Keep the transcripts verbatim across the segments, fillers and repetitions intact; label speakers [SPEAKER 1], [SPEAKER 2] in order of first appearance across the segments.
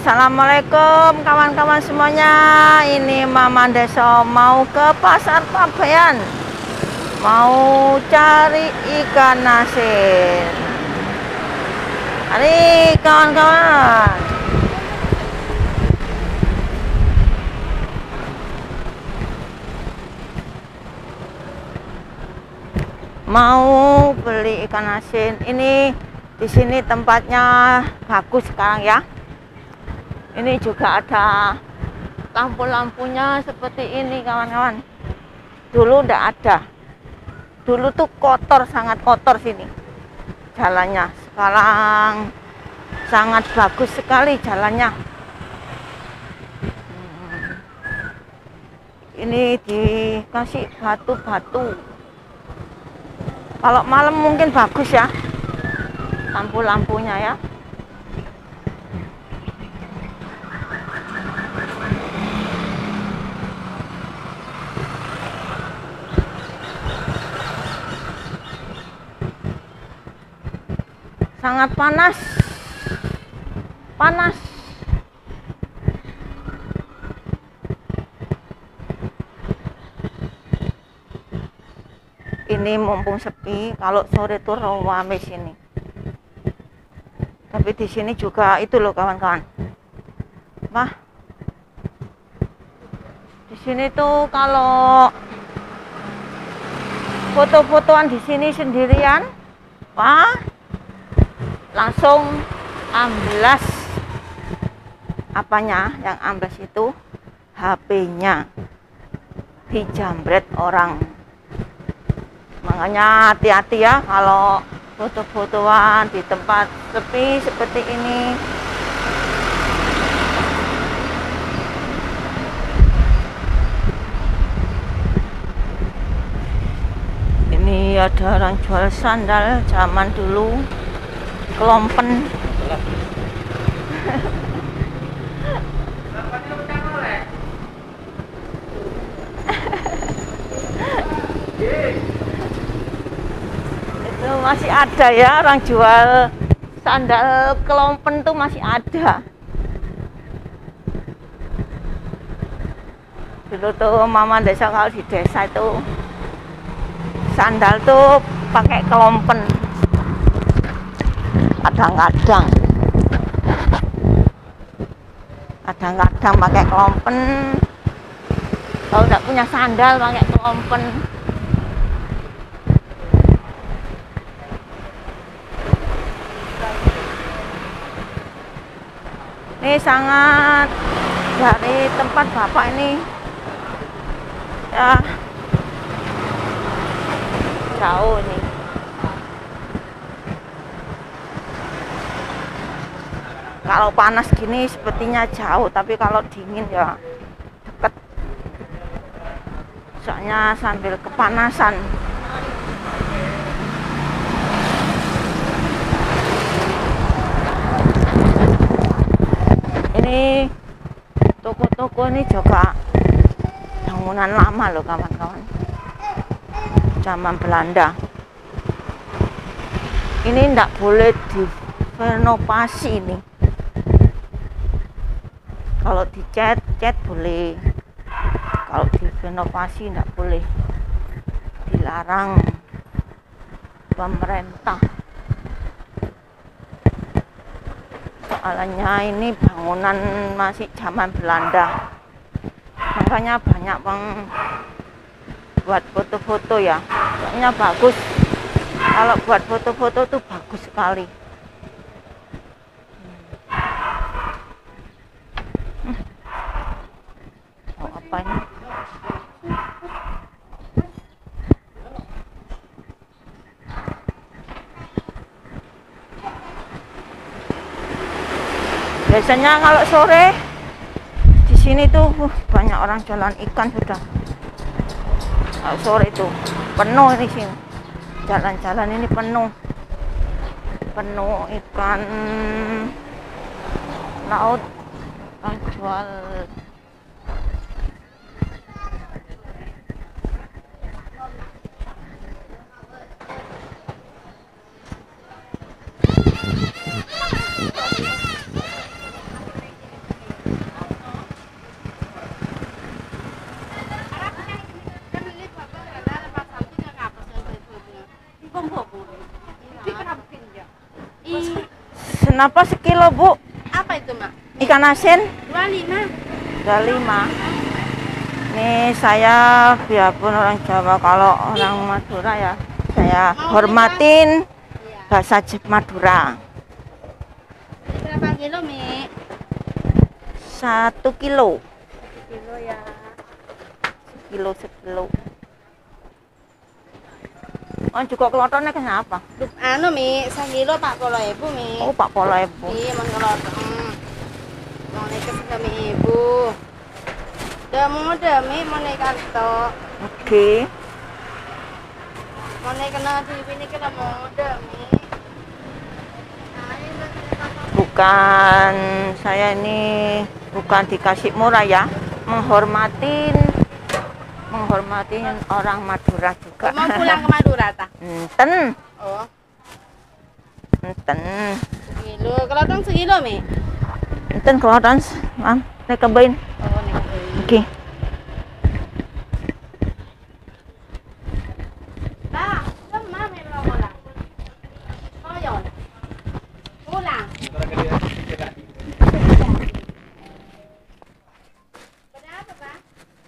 [SPEAKER 1] Assalamualaikum kawan-kawan semuanya. Ini Mama Deso mau ke pasar Pabean, mau cari ikan asin. Mari kawan-kawan. Mau beli ikan asin. Ini di sini tempatnya bagus sekarang ya. Ini juga ada lampu-lampunya seperti ini kawan-kawan. Dulu ndak ada. Dulu tuh kotor, sangat kotor sini jalannya. Sekarang sangat bagus sekali jalannya. Hmm. Ini dikasih batu-batu. Kalau malam mungkin bagus ya lampu-lampunya ya. Sangat panas, panas. Ini mumpung sepi, kalau sore tuh ramai sini. Tapi di sini juga itu loh kawan-kawan. Wah, di sini tuh kalau foto-fotoan di sini sendirian, wah. Langsung amblas apanya, yang amblas itu H P-nya dijambret orang. Makanya hati-hati ya kalau foto-fotoan di tempat sepi seperti ini. Ini ada orang jual sandal zaman dulu. Kelompen. Itu masih ada ya orang jual sandal kelompen tuh masih ada. Dulu tuh Mama Desa kalau di desa itu sandal tuh pakai kelompen. Kadang-kadang kadang-kadang pakai kelompen, kalau tidak punya sandal pakai kelompen. Ini sangat dari tempat bapak ini ya jauh nih. Kalau panas gini sepertinya jauh, tapi kalau dingin ya deket. Soalnya sambil kepanasan. Ini toko-toko ini juga bangunan lama loh kawan-kawan. Zaman Belanda. Ini ndak boleh direnovasi ini. Kalau dicat, cat boleh. Kalau direnovasi enggak boleh. Dilarang pemerintah. Soalnya ini bangunan masih zaman Belanda. Makanya banyak bang buat foto-foto ya. Soalnya bagus. Kalau buat foto-foto tuh bagus sekali. Apa ini? Biasanya kalau sore di sini tuh uh, banyak orang jualan ikan sudah. Kalau sore itu penuh di sini. Jalan-jalan ini penuh. Penuh ikan laut yang jual. Kenapa sekilo, Bu?
[SPEAKER 2] Apa itu, Mak?
[SPEAKER 1] Ikan asin?
[SPEAKER 2] dua puluh lima.
[SPEAKER 1] dua puluh lima. Nih saya biarpun orang Jawa, kalau orang Madura ya saya
[SPEAKER 2] Mau
[SPEAKER 1] hormatin
[SPEAKER 2] Iya.
[SPEAKER 1] bahasa Madura.
[SPEAKER 2] Ini berapa kilo, Mi?
[SPEAKER 1] Satu kilo.
[SPEAKER 2] Satu kilo ya.
[SPEAKER 1] Sekilo sekilo. Oh juga kelotonnya kenapa?
[SPEAKER 2] Dup, anu, Mi, sekilo Pak Polo Ibu, Mi.
[SPEAKER 1] Oh Pak Polo Ibu.
[SPEAKER 2] Iya, mengkelotong. Mau naik ke sama Ibu. Demu demi mau naik kantor.
[SPEAKER 1] Oke.
[SPEAKER 2] Mau naik kena T V ini kena mau demi.
[SPEAKER 1] Bukan, saya ini bukan dikasih murah ya, menghormatin menghormatin orang Madura juga.
[SPEAKER 2] Mau pulang ke Madura ta?
[SPEAKER 1] Enten,
[SPEAKER 2] Oh,
[SPEAKER 1] enten,
[SPEAKER 2] sekilo. Kelotong sekilo, Mi.
[SPEAKER 1] enten keloton, mam, naik kebain.
[SPEAKER 2] Oh, nih.
[SPEAKER 1] Oke.
[SPEAKER 2] Ba, sama Mi mau pulang. Oh, yon. Pulang. Kenapa, Pak?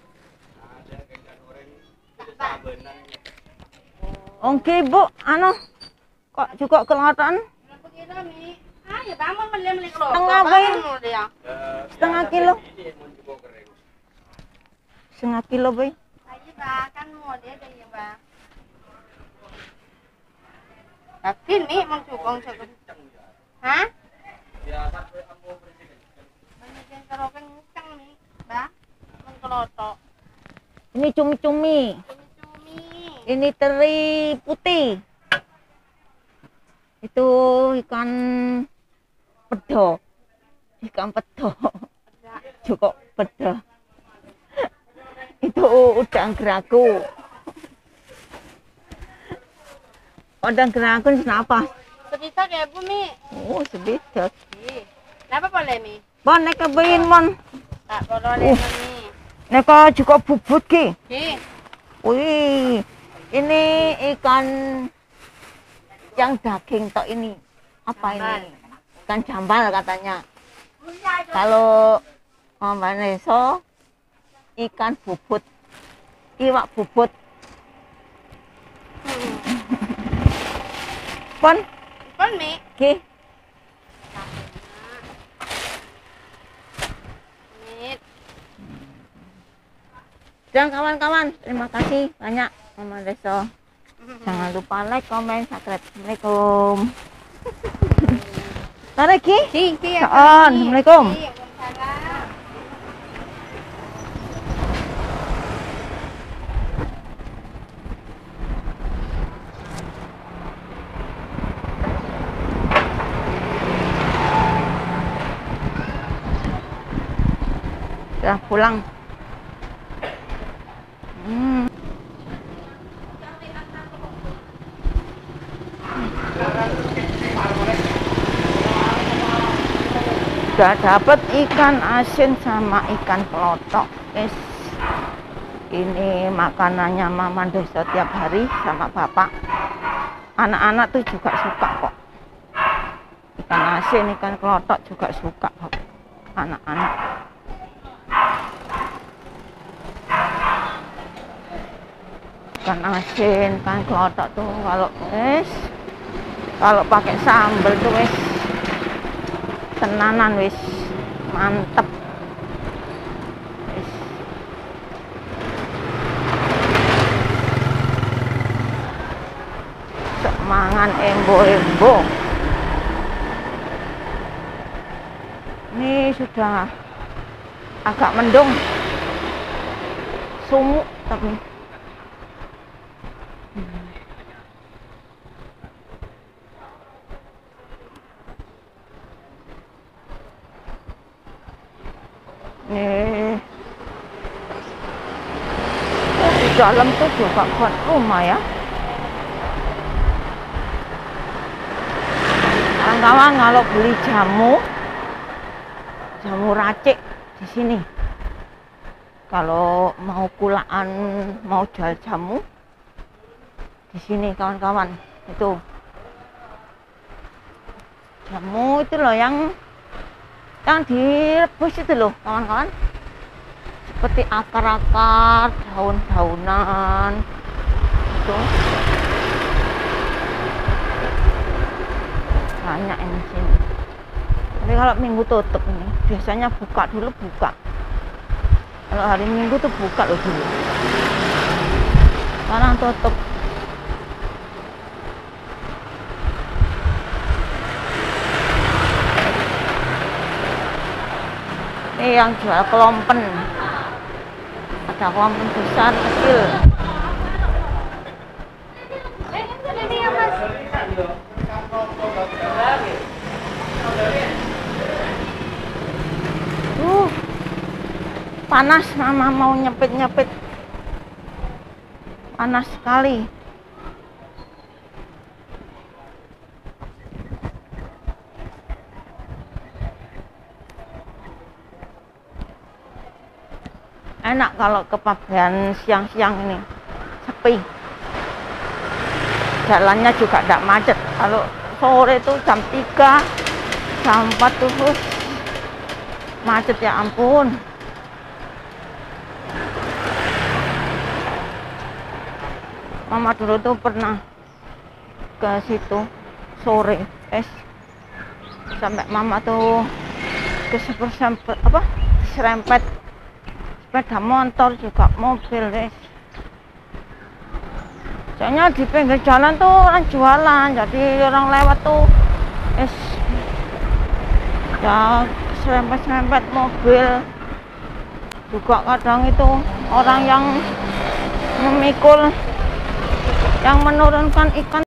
[SPEAKER 1] Oke Bu, anu kok juga keloton?
[SPEAKER 2] Berapa kilo, Mi? Ah, ya bangun beli-beli kelotong.
[SPEAKER 1] Setengah, Bay.
[SPEAKER 2] Bangun dia.
[SPEAKER 1] Setengah kilo. Setengah kilo boy.
[SPEAKER 2] Ayo, Pak, kan mau dia dari Pak. Yakin, Mi, mau cukong cukong. Hah? Banyak yang kerokan kencang, Mi. Ba, mau kelotok.
[SPEAKER 1] Ini cumi-cumi.
[SPEAKER 2] Cumi-cumi.
[SPEAKER 1] Ini teri putih. Itu ikan pedo. Ikan pedo. Cukup pedo. Itu udang geraku. Udang geraku kenapa?
[SPEAKER 2] Sebisa kayak Bu, Mi.
[SPEAKER 1] Oh, sebidot.
[SPEAKER 2] Ih, kenapa boleh, Mi?
[SPEAKER 1] Bon, nek kebayin mon.
[SPEAKER 2] Tak boleh, Mi.
[SPEAKER 1] Nek juga bubut ki.
[SPEAKER 2] Ih,
[SPEAKER 1] Wih, ini ikan yang daging tok ini. Apa
[SPEAKER 2] Jambal.
[SPEAKER 1] ini? Ikan jambal katanya. Kalau Mbak Neso, ikan bubut, iwak bubut.
[SPEAKER 2] hmm.
[SPEAKER 1] Pon,
[SPEAKER 2] Pon, Mi.
[SPEAKER 1] ki.
[SPEAKER 2] Mit.
[SPEAKER 1] Dan kawan-kawan, terima kasih banyak Mama Deso. Jangan lupa like, komen, subscribe. Assalamualaikum. Tarik ki.
[SPEAKER 2] Si, si, ya.
[SPEAKER 1] Soon, Assalamualaikum.
[SPEAKER 2] Si, Waalaikumsalam.
[SPEAKER 1] Sudah pulang. Hmm. Sudah dapat ikan asin sama ikan pelotok, guys. Ini makanannya Mama Deso tiap hari sama Bapak. Anak-anak tuh juga suka kok. Ikan asin, ikan pelotok juga suka kok anak-anak. Ikan asin, ikan kelotok tuh kalau wes kalau pakai sambal tuh wes tenanan wes mantep. Wes. Semangan embo-embo. Ini sudah agak mendung, sumuk tapi nih di dalam tuh juga buat rumah ya. Kawan-kawan kalau beli jamu, jamu racik di sini. Kalau mau kulaan, mau jual jamu di sini kawan-kawan. Itu jamu itu loh yang yang direbus itu loh kawan-kawan, seperti akar-akar, daun-daunan itu banyak ini sini. Tapi kalau minggu tutup ini, biasanya buka dulu buka. Kalau hari minggu tuh buka loh dulu. Sekarang tutup. Ini yang jual kelompen. Ada kelompen besar, kecil. Uh, panas, mama mau nyepit-nyepit. Panas sekali. Enak kalau ke Pabean siang-siang ini, sepi. Jalannya juga tidak macet. Kalau sore itu jam tiga, jam empat tuh macet, ya ampun. Mama dulu tuh pernah ke situ sore, es sampai mama tuh kesempet apa serempet sepeda motor juga mobil deh. Soalnya di pinggir jalan tuh orang jualan, jadi orang lewat tuh es ya serempet-serempet mobil. Juga kadang itu orang yang memikul, yang menurunkan ikan.